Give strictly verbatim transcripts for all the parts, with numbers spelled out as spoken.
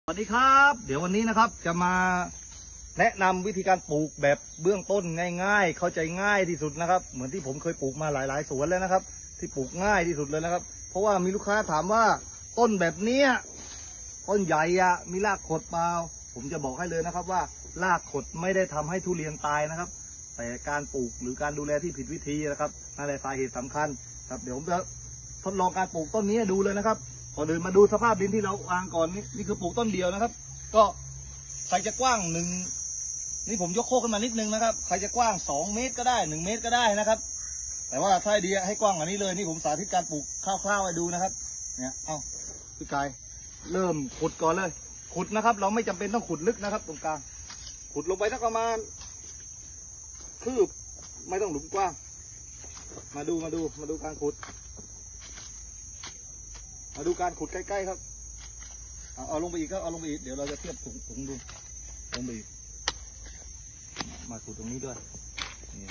สวัสดีครับเดี๋ยววันนี้นะครับจะมาแนะนำวิธีการปลูกแบบเบื้องต้นง่ายๆเข้าใจง่ายที่สุดนะครับเหมือนที่ผมเคยปลูกมาหลายๆสวนแล้วนะครับที่ปลูกง่ายที่สุดเลยนะครับเพราะว่ามีลูกค้าถามว่าต้นแบบนี้ต้นใหญ่อะมีรากขดเปล่าผมจะบอกให้เลยนะครับว่ารากขดไม่ได้ทำให้ทุเรียนตายนะครับแต่การปลูกหรือการดูแลที่ผิดวิธีนะครับนั่นแหละสาเหตุสำคัญครับเดี๋ยวผมจะทดลองการปลูกต้นนี้ดูเลยนะครับก่อนอื่นมาดูสภาพดินที่เราวางก่อนนี่นี่คือปลูกต้นเดียวนะครับก็ใครจะกว้างหนึ่งนี่ผมยกโคกขึ้นมานิดนึงนะครับใครจะกว้างสองเมตรก็ได้หนึ่งเมตรก็ได้นะครับแต่ว่าถ้าดีให้กว้างกว่านี้เลยนี่ผมสาธิตการปลูกคร่าวๆให้ดูนะครับเนี่ยเอาพี่กายเริ่มขุดก่อนเลยขุดนะครับเราไม่จำเป็นต้องขุดลึกนะครับตรงกลางขุดลงไปสักประมาณคืบไม่ต้องหลุมกว้างมาดูมาดูมาดูการขุดมาดูการขุดใกล้ๆครับเอาเอาลงไปอีกครับเอาลงไปอีกเดี๋ยวเราจะเทียบถุงถุงดูลงไปอีกมาขุดตรงนี้ด้วยนี่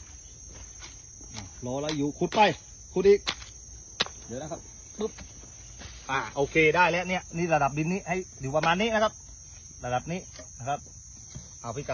รอแล้วอยู่ขุดไปขุดอีกเดี๋ยวนะครับปุ๊บอ่าโอเคได้แล้วเนี่ยนี่ระดับดินนี้ให้อยู่ประมาณนี้นะครับระดับนี้นะครับเอาพี่ไก่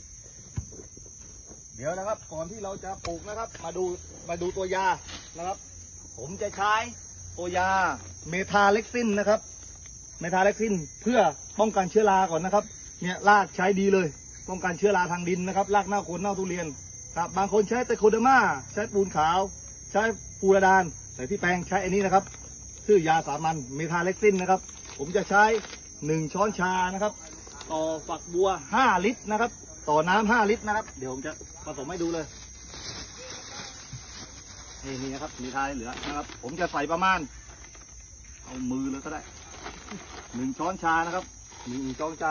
เดี๋ยวนะครับก่อนที่เราจะปลูกนะครับมาดูมาดูตัวยานะครับผมจะใช้ตัวยาเมทาเล็กซินนะครับเมทาเล็กซินเพื่อป้องกันเชื้อราก่อนนะครับเนี่ยรากใช้ดีเลยป้องกันเชื้อราทางดินนะครับรากเน่าโคนเน่าทุเรียนครับบางคนใช้ไตโคเดอร์มาใช้ปูนขาวใช้ฟูราดานแต่ที่แปลงใช้อันนี้นะครับชื่อยาสามัญเมทาเล็กซินนะครับผมจะใช้หนึ่งช้อนชานะครับต่อฝักบัวห้าลิตรนะครับต่อน้ำห้าลิตรนะครับเดี๋ยวผมจะผสมให้ดูเลยนี่นี่นะครับมีทายเหลือนะครับผมจะใส่ประมาณเอามือเลยก็ได้หนึ่งช้อนชานะครับหนึ่งช้อนชา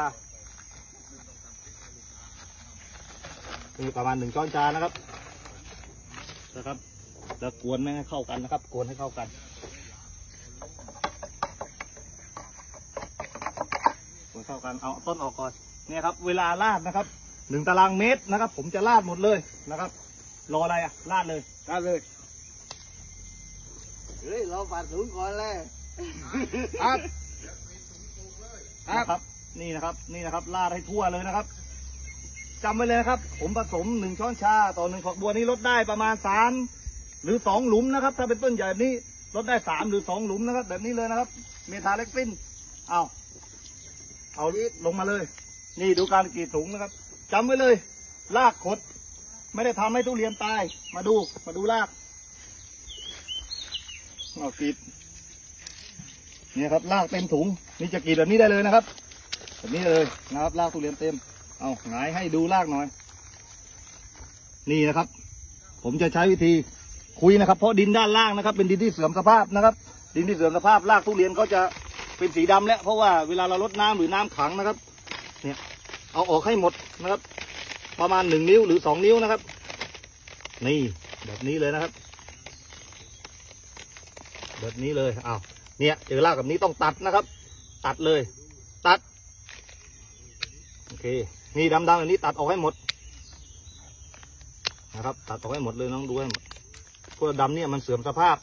นี่ประมาณหนึ่งช้อนชานะครับนะครับแล้วกวนให้เข้ากันนะครับกวนให้เข้ากันกวนเข้ากันเอาต้นออกก่อนเนี่ยครับเวลาราดนะครับหนึ่งตารางเมตรนะครับผมจะราดหมดเลยนะครับรออะไรอ่ะราดเลยราดเลยเฮ้ยเราฝัดถุงก่อนเลยครับครับนี่นะครับนี่นะครับราดให้ทั่วเลยนะครับจำไว้เลยนะครับผมผสมหนึ่งช้อนชาต่อหนึ่งฝักบัวนี้ลดได้ประมาณสามหรือสองหลุมนะครับถ้าเป็นต้นใหญ่แบบนี้ลดได้สามหรือสองหลุมนะครับแบบนี้เลยนะครับเมทาเล็กซินเอาเอาลงมาเลยนี่ดูการกรีดถุงนะครับจำไว้เลยรากขดไม่ได้ทำให้ทุเรียนตายมาดูมาดูรากเอากรีดเนี่ยครับรากเต็มถุงนี่จะกรีดแบบนี้ได้เลยนะครับแบบนี้เลยนะครับรากทุเรียนเต็มเอาหงายให้ดูรากหน่อยนี่นะครับผมจะใช้วิธีคุยนะครับเพราะดินด้านล่างนะครับเป็นดินที่เสื่อมสภาพนะครับดินที่เสื่อมสภาพรากทุเรียนเขาจะเป็นสีดำแล้วเพราะว่าเวลาเราลดน้ำหรือน้ำขังนะครับเนี่ยเอาออกให้หมดนะครับประมาณหนึ่งนิ้วหรือสองนิ้วนะครับนี่แบบนี้เลยนะครับแบบนี้เลยอ้าวเนี่ยเจอรากแบบนี้ต้องตัดนะครับตัดเลยตัดโอเคนี่ดำๆแบบนี้ตัดออกให้หมดนะครับตัดออกให้หมดเลยน้องดูให้หมดพวกดำเนี่ยมันเสื่อมสภาพ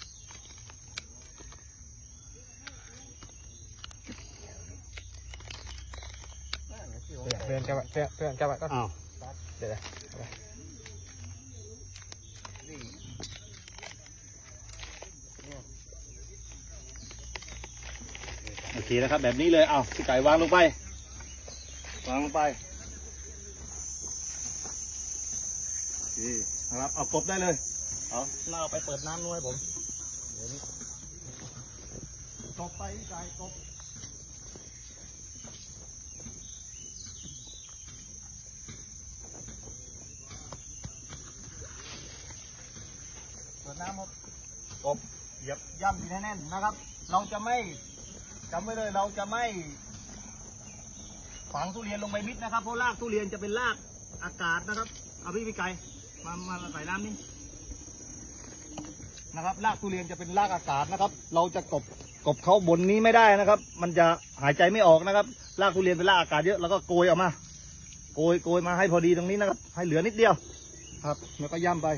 เพื่อนจับเพื่อนเพื่อนจับก็อ้าวเดี๋ยวโอเคนะครับแบบนี้เลยเอาพี่ไก่วางลงไปวางลงไปโอเคนะครับเอากบได้เลยเอาเราไปเปิดน้ำนู้นให้ผมเดี๋ยวนี้กบไปพี่ไก่กบเปิดน้ำครับกบเหยียบย่ำดีแน่นๆนะครับเราจะไม่จำไว้เลยเราจะไม่ฝังทุเรียนลงไปมิดนะครับเพราะรากทุเรียนจะเป็นรากอากาศนะครับเอาพี่พี่ไก่มามาใส่น้ำนี่นะครับรากทุเรียนจะเป็นรากอากาศนะครับเราจะกบกบเขาบนนี้ไม่ได้นะครับมันจะหายใจไม่ออกนะครับรากทุเรียนเป็นรากอากาศเยอะแล้วก็โกยออกมาโกยโกยมาให้พอดีตรงนี้นะครับให้เหลือนิดเดียวครับแล้วก็ย่ำไป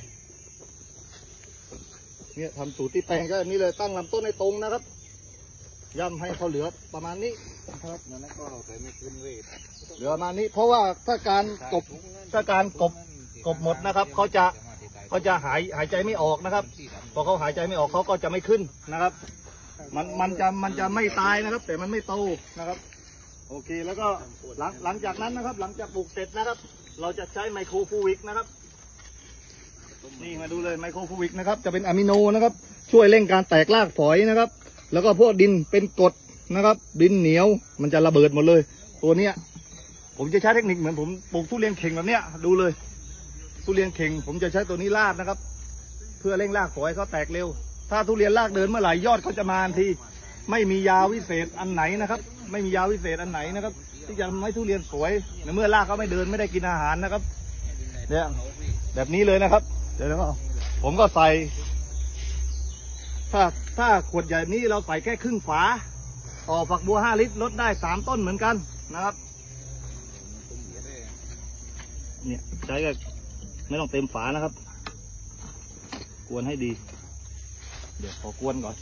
เนี่ยทำสูตรที่แปลงก็นี่เลยตั้งลำต้นให้ตรงนะครับย่ำให้เขาเหลือประมาณนี้ครับนั่นก็แต่ไม่ขึ้นเรทเหลือมานี้เพราะว่าถ้าการกบถ้าการกบกบหมดนะครับเขาจะเขาจะหายหายใจไม่ออกนะครับพอเขาหายใจไม่ออกเขาก็จะไม่ขึ้นนะครับ มันมันจะมันจะไม่ตายนะครับ แต่มันไม่โตนะครับ โอเคแล้วก็หลังหลังจากนั้นนะครับ หลังจากปลูกเสร็จนะครับ เราจะใช้ไมโครฟูวิกนะครับนี่มาดูเลยไมโครฟูวิกนะครับจะเป็นอะมิโนนะครับช่วยเร่งการแตกรากฝอยนะครับ แล้วก็พวกดินเป็นกรดนะครับ ดินเหนียวมันจะระเบิดหมดเลย ตัวเนี้ยผมจะใช้เทคนิคเหมือนผมปลูกทุเรียนเข่งแบบเนี้ยดูเลยทุเรียนเข่งผมจะใช้ตัวนี้ราดนะครับ เพื่อเร่งรากฝอยเขาแตกเร็ว ถ้าทุเรียนรากเดินเมื่อไหร่ยอดเขาจะมาทันทีไม่มียาวิเศษอันไหนนะครับ ไม่มียาวิเศษอันไหนนะครับ ที่จะทำให้ทุเรียนสวยในเมื่อรากเขาไม่เดินไม่ได้กินอาหารนะครับเนี่ยแบบนี้เลยนะครับเดี๋ยวก็ผมก็ใส่ถ้าถ้าขวดใหญ่นี้เราใส่แค่ครึ่งฝาต่อฝักบัวห้าลิตรลดได้สามต้นเหมือนกันนะครับเนี่ยใช้ก็ไม่ต้องเต็มฝานะครับกวนให้ดีเดี๋ยวขอกวนก่อน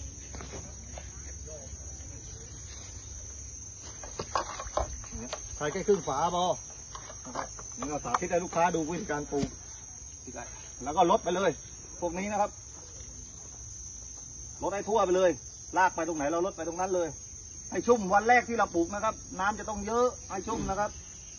ใส่แค่ครึ่งฝาพอนะครับนี่เราสาธิตให้ลูกค้าดูวิธีการปลูกแล้วก็ลดไปเลยพวกนี้นะครับลดให้ทั่วไปเลยลากไปตรงไหนเราลดไปตรงนั้นเลยให้ชุ่มวันแรกที่เราปลูกนะครับน้ำจะต้องเยอะให้ชุ่มนะครับ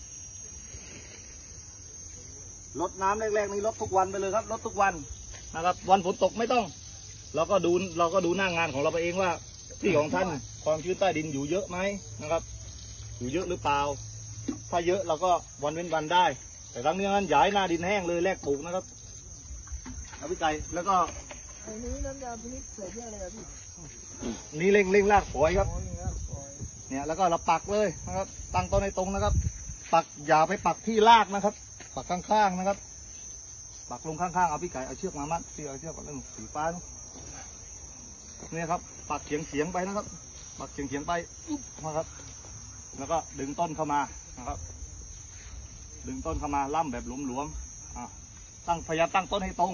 ลดน้ำแรกๆนี้ลดทุกวันไปเลยครับลดทุกวันนะครับวันฝนตกไม่ต้องเราก็ดูเราก็ดูหน้างานของเราไปเองว่าที่ของท่านความชื้นใต้ดินอยู่เยอะไหมนะครับอยู่เยอะหรือเปล่าถ้าเยอะเราก็วันเว้นวันได้แต่ครั้งนี้นั้นย้ายหน้าดินแห้งเลยแรกปลูกนะครับเอาพี่ไก่แล้วก็อันนี้น้ำยาพินิจใส่เยอะเลยครับพี่นี่เร่งเร่งรากฝอยครับเนี่ยแล้วก็เราปักเลยนะครับตั้งต้นในตรงนะครับปักอย่าไปปักที่รากนะครับปักข้างๆนะครับปักลงข้างๆเอาพี่ไก่เอาเชือกมามัดที่เอาเชือกกับเรื่องสีฟ้าเนี่ยครับปักเฉียงเฉียงไปนะครับปักเฉียงเฉียงไปอุ๊บนะครับแล้วก็ดึงต้นเข้ามานะครับดึงต้นเข้ามาล่ำแบบหลวมๆตั้งพยายามตั้งต้นให้ตรง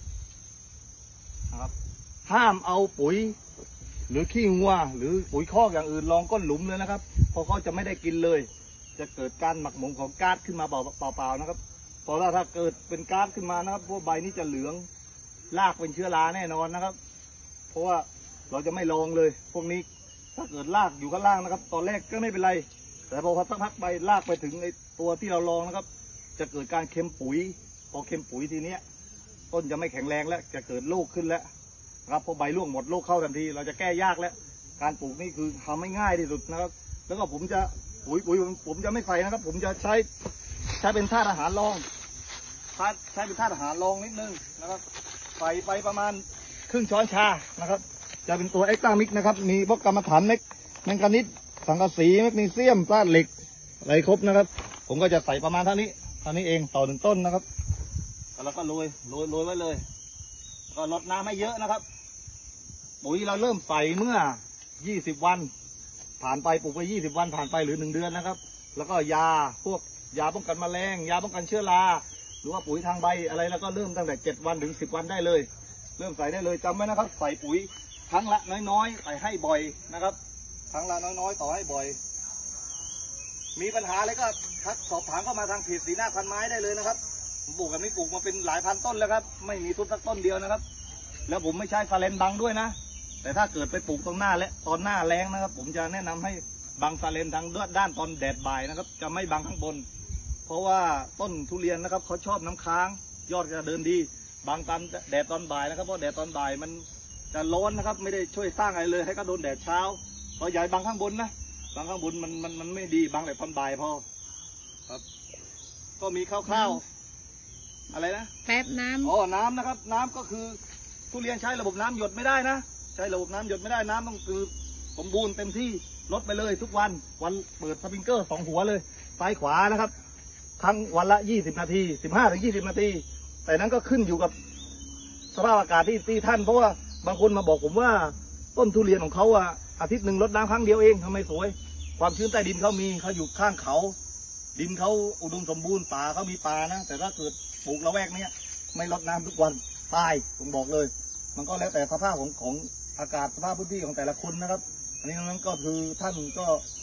นะครับห้ามเอาปุ๋ยหรือขี้งัวหรือปุ๋ยคอกอย่างอื่นรองก้นหลุมเลยนะครับเพราะเขาจะไม่ได้กินเลยจะเกิดการหมักหมมของก๊าซขึ้นมาเปล่าๆนะครับเพราะว่าถ้าเกิดเป็นก๊าซขึ้นมานะครับพวกใบนี้จะเหลืองรากเป็นเชื้อราแน่นอนนะครับเพราะว่าเราจะไม่ลองเลยพวกนี้ถ้าเกิดรากอยู่ข้างล่างนะครับตอนแรกก็ไม่เป็นไรแต่พอสักพักใบรากไปถึงไอตัวที่เราลองนะครับจะเกิดการเค็มปุ๋ยพอเค็มปุ๋ยทีเนี้ยต้นจะไม่แข็งแรงแล้วจะเกิดโรคขึ้นแล้วครับพอใบร่วงหมดโรคเข้าทันทีเราจะแก้ยากแล้วการปลูกนี่คือทำไม่ง่ายที่สุดนะครับแล้วก็ผมจะปุ๋ยปุ๋ยผมจะไม่ใส่นะครับผมจะใช้ใช้เป็นธาตุอาหารรองใช้เป็นธาตุอาหารรองนิดนึงนะครับใส่ไปประมาณครึ่งช้อนชานะครับจะเป็นตัวเอ็กซ์ตร้ามิกนะครับมีพวกกรรมฐานเม็กแมงกานิสสังกะสีแมกนีเซียมธาตุเหล็กอะไรครบนะครับผมก็จะใส่ประมาณเท่านี้เท่านี้เองต่อหนึ่งต้นนะครับแล้วก็โรยโรยโรยไว้เลยก็ลดน้ำให้เยอะนะครับปุ๋ยเราเริ่มใส่เมื่อยี่สิบวันผ่านไปปลูกไปยี่สิบวันผ่านไปหรือหนึ่งเดือนนะครับแล้วก็ยาพวกยาป้องกันแมลงยาป้องกันเชื้อราหรือว่าปุ๋ยทางใบอะไรแล้วก็เริ่มตั้งแต่เจ็ดวันถึงสิบวันได้เลยเริ่มใส่ได้เลยจำไว้นะครับใส่ปุ๋ยครั้งละน้อยๆใส่ให้บ่อยนะครับครั้งละน้อยๆต่อให้บ่อยมีปัญหาอะไรก็ทักสอบถามเข้ามาทางเพจสีหน้าพันไม้ได้เลยนะครับผมปลูกแบบนี้ปลูกมาเป็นหลายพันต้นแล้วครับไม่มีต้นสักต้นเดียวนะครับแล้วผมไม่ใช้ซาเลนบังด้วยนะแต่ถ้าเกิดไปปลูกตรงหน้าและตอนหน้าแรงนะครับผมจะแนะนำให้บังซาเลนทางด้านตอนแดดบ่ายนะครับจะไม่บังข้างบนเพราะว่าต้นทุเรียนนะครับเขาชอบน้ำค้างยอดจะเดินดีบางตอนแดดตอนบ่ายนะครับเพราะแดดตอนบ่ายมันจะร้อนนะครับไม่ได้ช่วยสร้างอะไรเลยให้ก็โดนแดดเช้าพอใหญ่บังข้างบนนะบังข้างบนมันมันมันไม่ดีบังแต่ตอนบ่ายพอครับก็มีคร่าวๆอะไรนะแป๊บน้ำอ๋อน้ำนะครับน้ำก็คือทุเรียนใช้ระบบน้ำหยดไม่ได้นะใช้ระบบน้ำหยดไม่ได้น้ำต้องคือสมบูรณ์เต็มที่ลดไปเลยทุกวันวันเปิดสปริงเกอร์สองหัวเลยซ้ายขวานะครับครั้งวันละยี่สิบนาทีสิบห้าถึงยี่สิบนาทีแต่นั้นก็ขึ้นอยู่กับสภาพอากาศที่ที่ท่านเพราะว่าบางคนมาบอกผมว่าต้นทุเรียนของเขาอ่ะอาทิตย์หนึ่งลดน้ำครั้งเดียวเองทำไมสวยความชื้นใต้ดินเขามีเขาอยู่ข้างเขาดินเขาอุดมสมบูรณ์ป่าเขามีป่านะแต่ถ้าเกิดปลูกละแวกเนี้ยไม่ลดน้ำทุกวันตายผมบอกเลยมันก็แล้วแต่สภาพของของอากาศสภาพพื้นที่ของแต่ละคนนะครับอันนี้นั้นก็คือท่านก็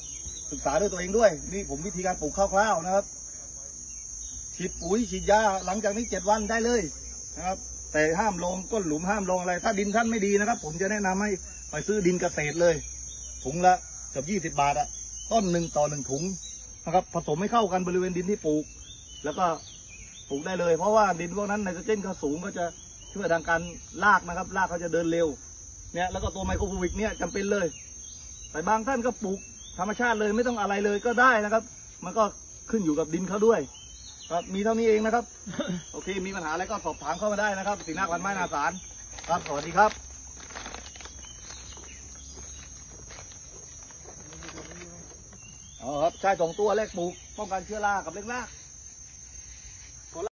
ศึกษาด้วยตัวเองด้วยนี่ผมวิธีการปลูกคร่าวๆนะครับฉีดปุ๋ยฉีดยาหลังจากนี้เจ็ดวันได้เลยนะครับแต่ห้ามลงก้นหลุมห้ามลงอะไรถ้าดินท่านไม่ดีนะครับผมจะแนะนำให้ไปซื้อดินเกษตรเลยถุงละเกือบยี่สิบบาทอะต้นหนึ่งต่อหนึ่งถุงนะครับผสมให้เข้ากันบริเวณดินที่ปลูกแล้วก็ปลูกได้เลยเพราะว่าดินพวกนั้นไนโตรเจนเขาสูงก็จะช่วยทางการรากนะครับรากเขาจะเดินเร็วเนี่ยแล้วก็ตัวไมโครโฟวิกเนี่ยจำเป็นเลยแต่บางท่านก็ปลูกธรรมชาติเลยไม่ต้องอะไรเลยก็ได้นะครับมันก็ขึ้นอยู่กับดินเขาด้วยครับมีเท่านี้เองนะครับ โอเคมีปัญหาอะไรก็สอบถามเข้ามาได้นะครับสีนาคพันไม้นาสารครับสวัสดีครับอ๋อครับใช่สองตัวแรกปลูกป้องกันเชื้อรากับเล็กราก